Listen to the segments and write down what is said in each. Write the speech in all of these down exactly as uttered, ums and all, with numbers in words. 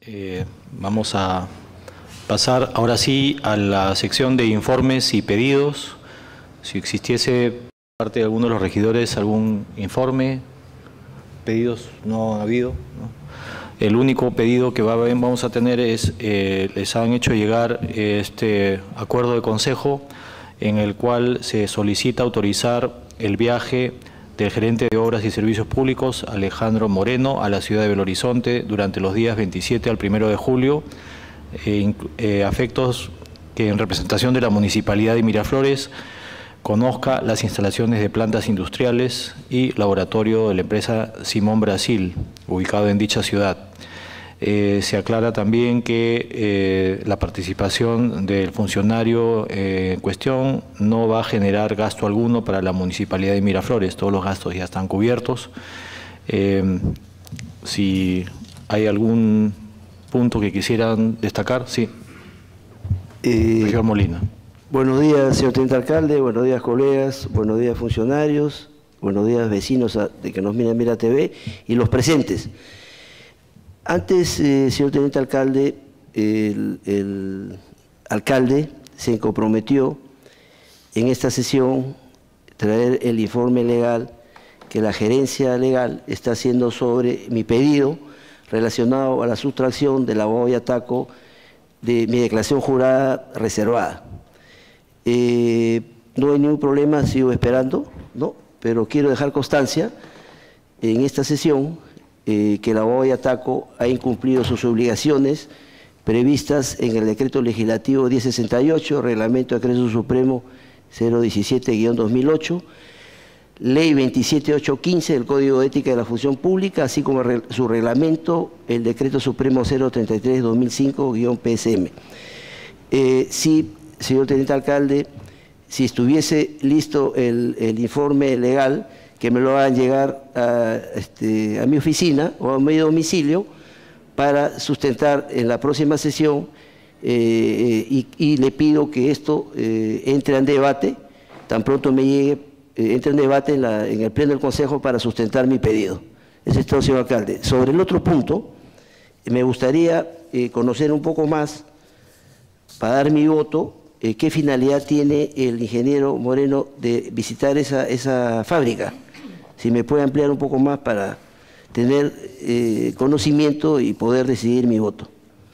Eh, vamos a pasar ahora sí a la sección de informes y pedidos. Si existiese por parte de alguno de los regidores algún informe, pedidos no ha habido, ¿no? El único pedido que va, vamos a tener es, eh, les han hecho llegar este acuerdo de consejo en el cual se solicita autorizar el viaje del gerente de Obras y Servicios Públicos, Alejandro Moreno, a la ciudad de Belo Horizonte durante los días veintisiete al primero de julio, eh, eh, a efectos que en representación de la Municipalidad de Miraflores conozca las instalaciones de plantas industriales y laboratorio de la empresa Simón Brasil, ubicado en dicha ciudad. Eh, se aclara también que eh, la participación del funcionario eh, en cuestión no va a generar gasto alguno para la Municipalidad de Miraflores, todos los gastos ya están cubiertos. Eh, si hay algún punto que quisieran destacar, sí. Eh, Regidor Molina. Buenos días, señor teniente alcalde, buenos días, colegas, buenos días, funcionarios, buenos días, vecinos de que nos miran Mira T V y los presentes. Antes, eh, señor teniente alcalde, el, el alcalde se comprometió en esta sesión traer el informe legal que la gerencia legal está haciendo sobre mi pedido relacionado a la sustracción del abogado Yataco de mi declaración jurada reservada. Eh, no hay ningún problema, sigo esperando, ¿no? Pero quiero dejar constancia en esta sesión eh, que el abogado Yataco ha incumplido sus obligaciones previstas en el decreto legislativo diez sesenta y ocho, reglamento de decreto supremo cero diecisiete guión dos mil ocho, ley veintisiete mil ochocientos quince del Código de Ética de la Función Pública, así como el, su reglamento, el decreto supremo cero treinta y tres guión dos mil cinco guión P S M. Eh, sí, señor teniente alcalde, si estuviese listo el, el informe legal, que me lo hagan llegar a, este, a mi oficina o a mi domicilio para sustentar en la próxima sesión eh, y, y le pido que esto eh, entre en debate, tan pronto me llegue, eh, entre en debate en, la, en el pleno del Consejo para sustentar mi pedido. Ese es todo, señor alcalde. Sobre el otro punto, me gustaría eh, conocer un poco más, para dar mi voto, Eh, ¿qué finalidad tiene el ingeniero Moreno de visitar esa, esa fábrica? Si me puede ampliar un poco más para tener eh, conocimiento y poder decidir mi voto.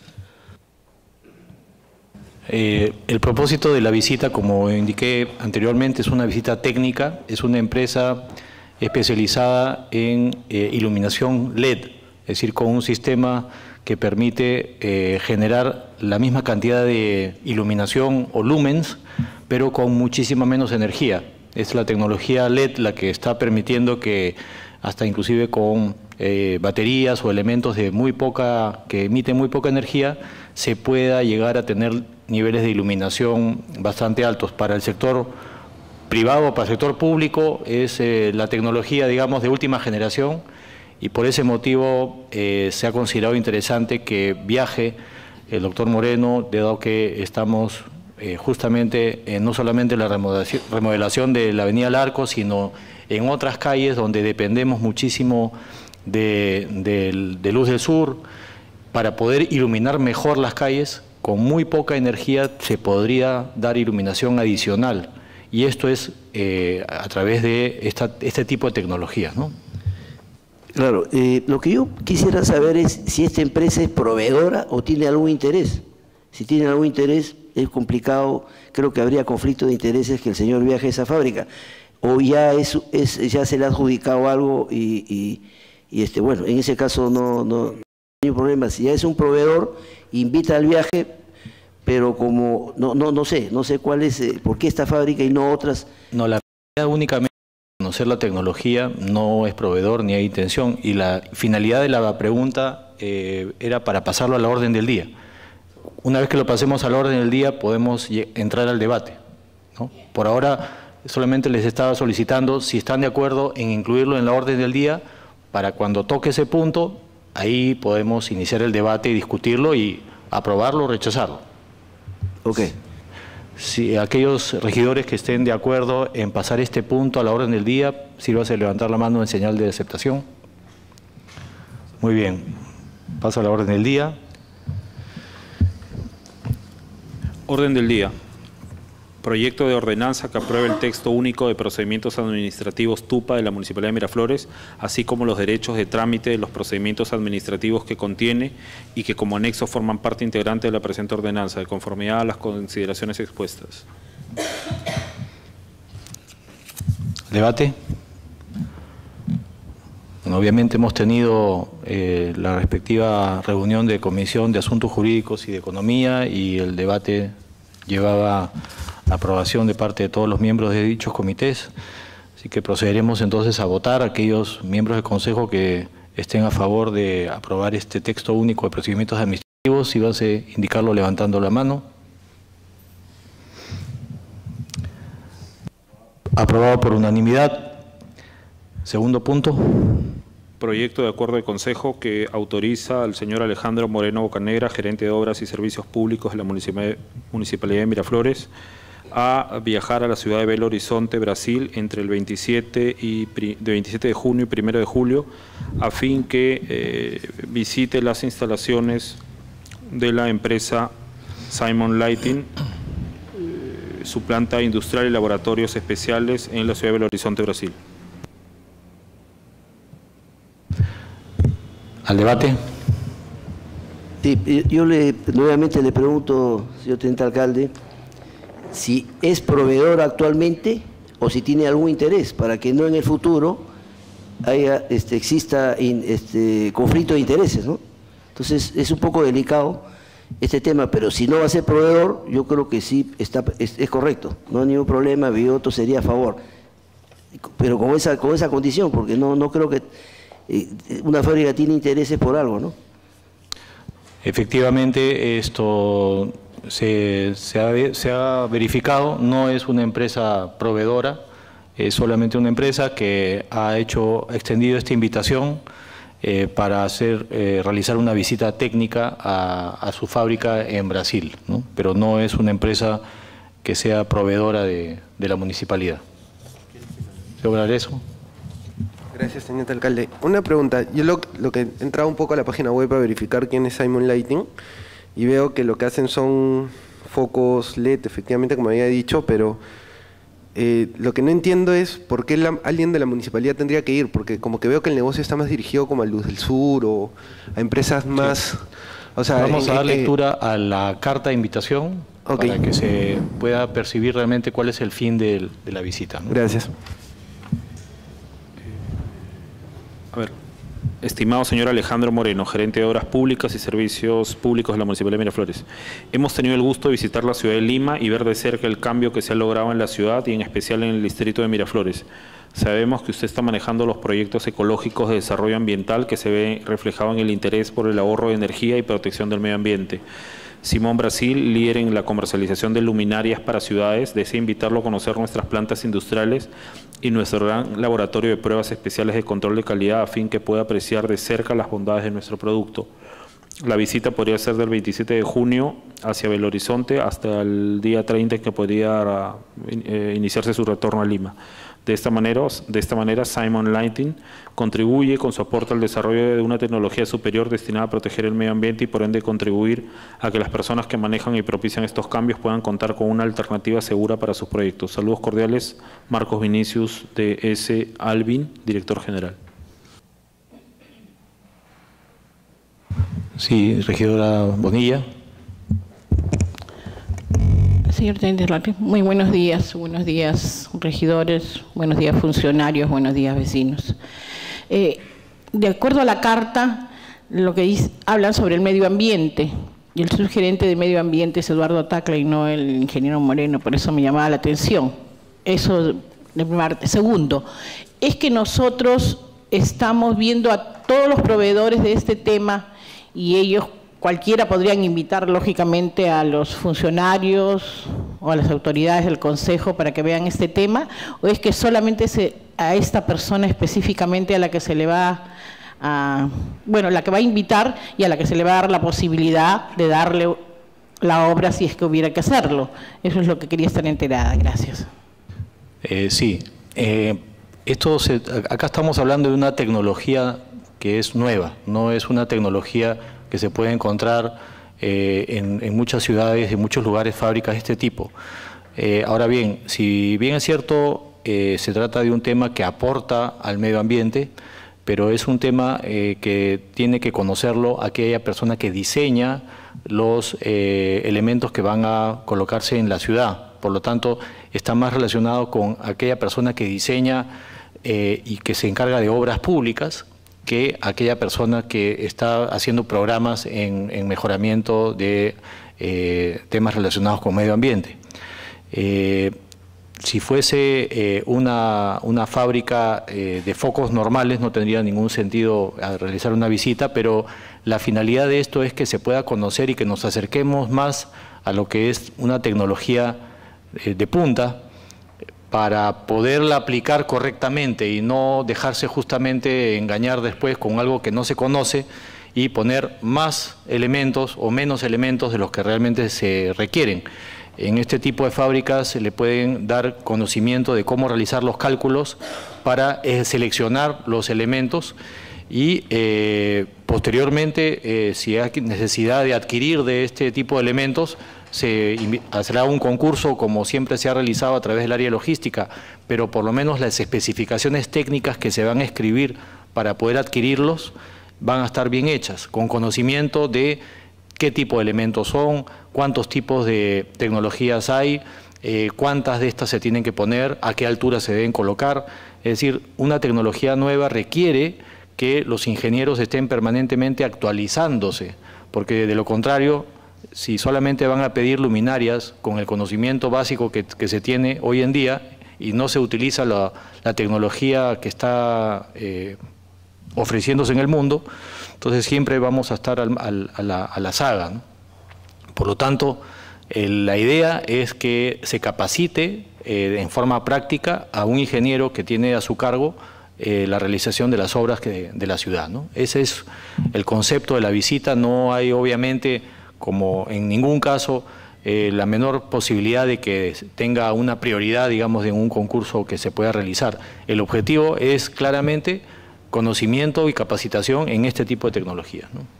Eh, el propósito de la visita, como indiqué anteriormente, es una visita técnica, es una empresa especializada en eh, iluminación L E D, es decir, con un sistema que permite eh, generar la misma cantidad de iluminación o lumens, pero con muchísima menos energía. Es la tecnología L E D la que está permitiendo que hasta inclusive con eh, baterías o elementos de muy poca, que emiten muy poca energía, se pueda llegar a tener niveles de iluminación bastante altos. Para el sector privado, para el sector público, es eh, la tecnología, digamos, de última generación, y por ese motivo eh, se ha considerado interesante que viaje el doctor Moreno, dado que estamos eh, justamente en no solamente en la remodelación, remodelación de la avenida Larco, sino en otras calles donde dependemos muchísimo de, de, de Luz del Sur. Para poder iluminar mejor las calles, con muy poca energía se podría dar iluminación adicional, y esto es eh, a través de esta, este tipo de tecnologías, ¿no? Claro, eh, lo que yo quisiera saber es si esta empresa es proveedora o tiene algún interés. Si tiene algún interés, es complicado, creo que habría conflicto de intereses que el señor viaje a esa fábrica. O ya, es, es, ya se le ha adjudicado algo y, y, y este, bueno, en ese caso no, no, no hay problema. Si ya es un proveedor, invita al viaje, pero como, no, no, no sé, no sé cuál es, eh, por qué esta fábrica y no otras. No, la únicamente conocer la tecnología, no es proveedor ni hay intención, y la finalidad de la pregunta eh, era para pasarlo a la orden del día. Una vez que lo pasemos a la orden del día podemos entrar al debate, ¿no? Por ahora solamente les estaba solicitando si están de acuerdo en incluirlo en la orden del día, para cuando toque ese punto, ahí podemos iniciar el debate y discutirlo y aprobarlo o rechazarlo. Ok. Si aquellos regidores que estén de acuerdo en pasar este punto a la orden del día, sírvase levantar la mano en señal de aceptación. Muy bien, paso a la orden del día. Orden del día. Proyecto de ordenanza que apruebe el texto único de procedimientos administrativos TUPA de la Municipalidad de Miraflores, así como los derechos de trámite de los procedimientos administrativos que contiene y que como anexo forman parte integrante de la presente ordenanza, de conformidad a las consideraciones expuestas. Debate. Bueno, obviamente hemos tenido eh, la respectiva reunión de Comisión de Asuntos Jurídicos y de Economía y el debate llevaba la aprobación de parte de todos los miembros de dichos comités. Así que procederemos entonces a votar a aquellos miembros del Consejo que estén a favor de aprobar este texto único de procedimientos administrativos, si vas a indicarlo levantando la mano. Aprobado por unanimidad. Segundo punto. Proyecto de acuerdo de consejo que autoriza al señor Alejandro Moreno Bocanegra, gerente de Obras y Servicios Públicos de la Municipalidad de Miraflores, a viajar a la ciudad de Belo Horizonte, Brasil, entre el veintisiete, y, de veintisiete de junio y primero de julio, a fin que eh, visite las instalaciones de la empresa Simon Lighting, eh, su planta industrial y laboratorios especiales en la ciudad de Belo Horizonte, Brasil. ¿Al debate? Sí, yo le, nuevamente le pregunto, señor teniente alcalde, si es proveedor actualmente o si tiene algún interés para que no en el futuro haya, este, exista in, este, conflicto de intereses, ¿no? Entonces es un poco delicado este tema, pero si no va a ser proveedor, yo creo que sí está, es, es correcto, no hay ningún problema, Bioto sería a favor, pero con esa, con esa condición, porque no, no creo que eh, una fábrica tiene intereses por algo, ¿no? Efectivamente, esto se, se, ha, se ha verificado, no es una empresa proveedora, es solamente una empresa que ha hecho, ha extendido esta invitación eh, para hacer, eh, realizar una visita técnica a, a su fábrica en Brasil, ¿no? Pero no es una empresa que sea proveedora de, de la municipalidad. ¿Lograr eso? Gracias, señor alcalde. Una pregunta. Yo lo, lo que he entrado un poco a la página web a verificar quién es Simon Lighting y veo que lo que hacen son focos L E D, efectivamente, como había dicho, pero eh, lo que no entiendo es por qué la, alguien de la municipalidad tendría que ir, porque como que veo que el negocio está más dirigido como a Luz del Sur o a empresas más... Sí. O sea, vamos en, a dar eh, lectura a la carta de invitación okay. para que se pueda percibir realmente cuál es el fin de, de la visita, ¿no? Gracias. A ver, estimado señor Alejandro Moreno, gerente de Obras Públicas y Servicios Públicos de la Municipalidad de Miraflores. Hemos tenido el gusto de visitar la ciudad de Lima y ver de cerca el cambio que se ha logrado en la ciudad y en especial en el distrito de Miraflores. Sabemos que usted está manejando los proyectos ecológicos de desarrollo ambiental que se ve reflejado en el interés por el ahorro de energía y protección del medio ambiente. Simón Brasil, líder en la comercialización de luminarias para ciudades, desea invitarlo a conocer nuestras plantas industriales y nuestro gran laboratorio de pruebas especiales de control de calidad a fin que pueda apreciar de cerca las bondades de nuestro producto. La visita podría ser del veintisiete de junio hacia Belo Horizonte hasta el día treinta en que podría eh, iniciarse su retorno a Lima. De esta manera, de esta manera, Simon Lighting contribuye con su aporte al desarrollo de una tecnología superior destinada a proteger el medio ambiente y por ende contribuir a que las personas que manejan y propician estos cambios puedan contar con una alternativa segura para sus proyectos. Saludos cordiales, Marcos Vinicius de S. Alvin, director general. Sí, regidora Bonilla. Señor teniente alcalde, muy buenos días, buenos días regidores, buenos días funcionarios, buenos días vecinos. Eh, de acuerdo a la carta, lo que dice, hablan sobre el medio ambiente, y el subgerente de medio ambiente es Eduardo Tacla y no el ingeniero Moreno, por eso me llamaba la atención. Eso de primera parte. Segundo, es que nosotros estamos viendo a todos los proveedores de este tema y ellos cualquiera podrían invitar lógicamente a los funcionarios o a las autoridades del Consejo para que vean este tema, o es que solamente se, a esta persona específicamente a la que se le va a, bueno, la que va a invitar y a la que se le va a dar la posibilidad de darle la obra si es que hubiera que hacerlo. Eso es lo que quería estar enterada. Gracias. Eh, sí, eh, esto se, acá estamos hablando de una tecnología que es nueva, no es una tecnología que se puede encontrar eh, en, en muchas ciudades, en muchos lugares, fábricas de este tipo. Eh, ahora bien, si bien es cierto, eh, se trata de un tema que aporta al medio ambiente, pero es un tema eh, que tiene que conocerlo aquella persona que diseña los eh, elementos que van a colocarse en la ciudad. Por lo tanto, está más relacionado con aquella persona que diseña eh, y que se encarga de obras públicas que aquella persona que está haciendo programas en, en mejoramiento de eh, temas relacionados con medio ambiente. Eh, si fuese eh, una, una fábrica eh, de focos normales no tendría ningún sentido realizar una visita, pero la finalidad de esto es que se pueda conocer y que nos acerquemos más a lo que es una tecnología eh, de punta para poderla aplicar correctamente y no dejarse justamente engañar después con algo que no se conoce y poner más elementos o menos elementos de los que realmente se requieren. En este tipo de fábricas se le pueden dar conocimiento de cómo realizar los cálculos para eh, seleccionar los elementos y eh, posteriormente, eh, si hay necesidad de adquirir de este tipo de elementos, se hará un concurso como siempre se ha realizado a través del área de logística, pero por lo menos las especificaciones técnicas que se van a escribir para poder adquirirlos van a estar bien hechas, con conocimiento de qué tipo de elementos son, cuántos tipos de tecnologías hay, eh, cuántas de estas se tienen que poner, a qué altura se deben colocar. Es decir, una tecnología nueva requiere que los ingenieros estén permanentemente actualizándose, porque de lo contrario, si solamente van a pedir luminarias con el conocimiento básico que, que se tiene hoy en día y no se utiliza la, la tecnología que está eh, ofreciéndose en el mundo, entonces siempre vamos a estar al, al, a, la, a la saga, ¿no? Por lo tanto, eh, la idea es que se capacite eh, en forma práctica a un ingeniero que tiene a su cargo eh, la realización de las obras que, de la ciudad, ¿no? Ese es el concepto de la visita. No hay obviamente, como en ningún caso, eh, la menor posibilidad de que tenga una prioridad, digamos, en un concurso que se pueda realizar. El objetivo es claramente conocimiento y capacitación en este tipo de tecnologías, ¿no?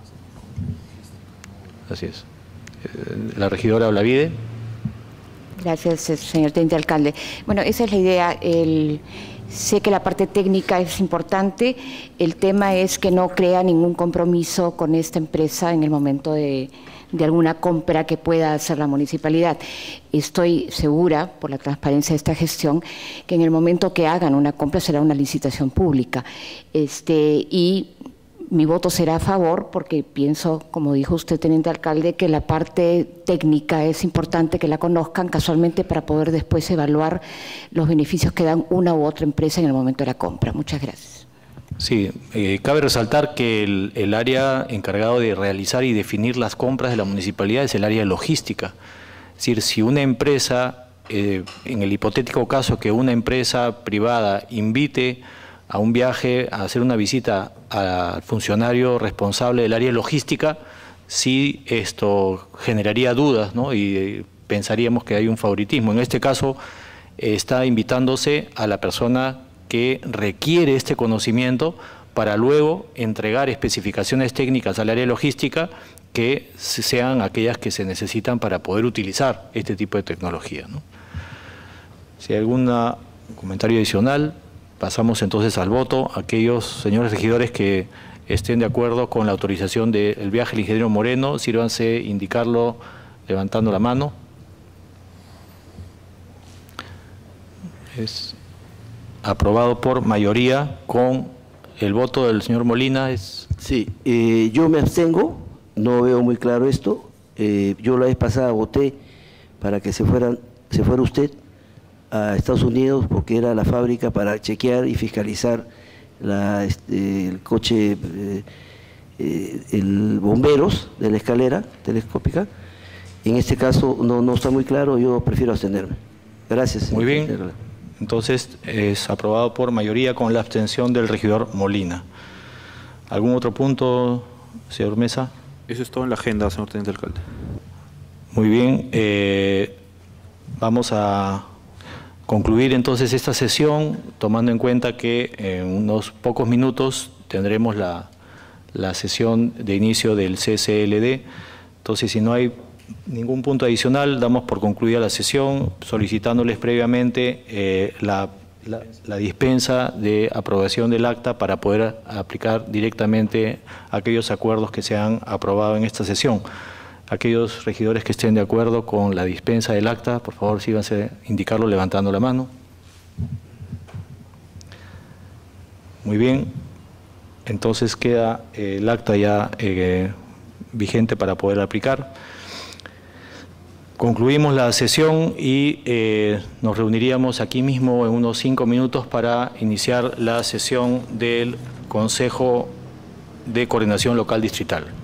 Así es. La regidora Olavide. Gracias, señor teniente alcalde. Bueno, esa es la idea. El, sé que la parte técnica es importante. El tema es que no crea ningún compromiso con esta empresa en el momento de, de alguna compra que pueda hacer la municipalidad. Estoy segura, por la transparencia de esta gestión, que en el momento que hagan una compra será una licitación pública. Este, y mi voto será a favor porque pienso, como dijo usted, teniente alcalde, que la parte técnica es importante que la conozcan casualmente para poder después evaluar los beneficios que dan una u otra empresa en el momento de la compra. Muchas gracias. Sí, eh, cabe resaltar que el, el área encargado de realizar y definir las compras de la municipalidad es el área de logística. Es decir, si una empresa, eh, en el hipotético caso que una empresa privada invite a un viaje, a hacer una visita al funcionario responsable del área de logística, sí esto generaría dudas, ¿no? Y eh, pensaríamos que hay un favoritismo. En este caso, eh, está invitándose a la persona que requiere este conocimiento para luego entregar especificaciones técnicas al área de logística que sean aquellas que se necesitan para poder utilizar este tipo de tecnología, ¿no? Si hay algún comentario adicional, pasamos entonces al voto. Aquellos señores regidores que estén de acuerdo con la autorización del viaje del ingeniero Moreno, sírvanse indicarlo levantando la mano. Es aprobado por mayoría con el voto del señor Molina. Es... Sí, eh, yo me abstengo, no veo muy claro esto. Eh, yo la vez pasada voté para que se, fueran, se fuera usted a Estados Unidos porque era la fábrica para chequear y fiscalizar la, este, el coche, eh, eh, el bomberos de la escalera telescópica. En este caso no, no está muy claro, yo prefiero abstenerme. Gracias. Muy bien, entonces es aprobado por mayoría con la abstención del regidor Molina. ¿Algún otro punto, señor Mesa? Eso es todo en la agenda, señor teniente alcalde. Muy bien, eh, vamos a concluir entonces esta sesión, tomando en cuenta que en unos pocos minutos tendremos la, la sesión de inicio del C C L D. Entonces, si no hay ningún punto adicional, damos por concluida la sesión, solicitándoles previamente eh, la, la, la dispensa de aprobación del acta para poder aplicar directamente aquellos acuerdos que se han aprobado en esta sesión. Aquellos regidores que estén de acuerdo con la dispensa del acta, por favor, síganse a indicarlo levantando la mano. Muy bien, entonces queda eh, el acta ya eh, vigente para poder aplicar. Concluimos la sesión y eh, nos reuniríamos aquí mismo en unos cinco minutos para iniciar la sesión del Consejo de Coordinación Local Distrital.